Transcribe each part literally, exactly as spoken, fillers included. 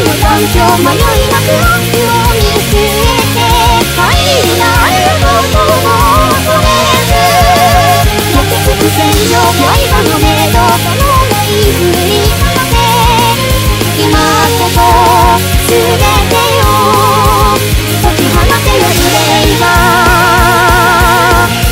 の環境迷いなく明日を見据えて限りなることを恐れず焼けつく戦場刃の目とそのない振り放て今こそ全てを解き放てるレイバー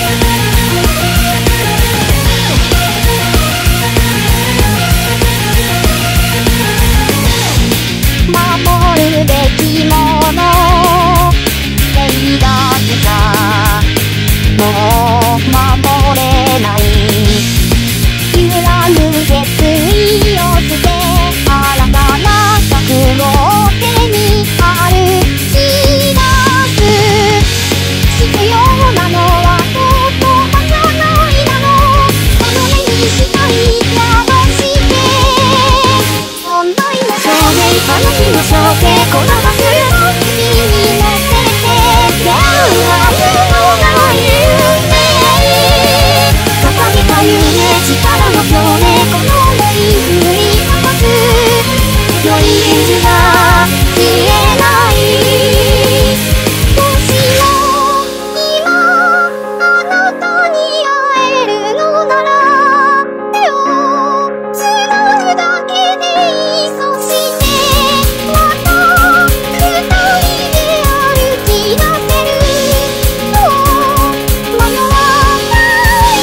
守るべきもの正義だけじゃもう守れない揺らぐ決意を捨て新たな覚悟を手に歩き出す必要なのは言葉じゃないだろうこの目にしたい宿して存在の証明あの日の証明このバスの君に乗せて出会うはずのない夢掲げた夢力の共鳴この想い振りかざす良い夢が消えないもしも今あなたに会えるのなら手をつなぐだけでいいそしてまた二人で歩き出せるもう迷わない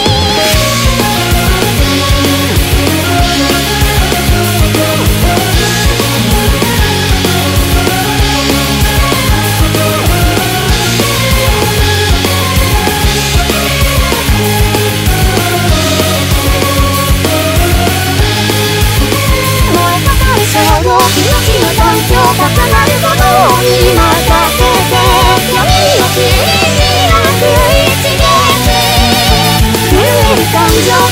燃え盛る衝動命の環境重なるものを今させて闇を切り開く一撃震える感情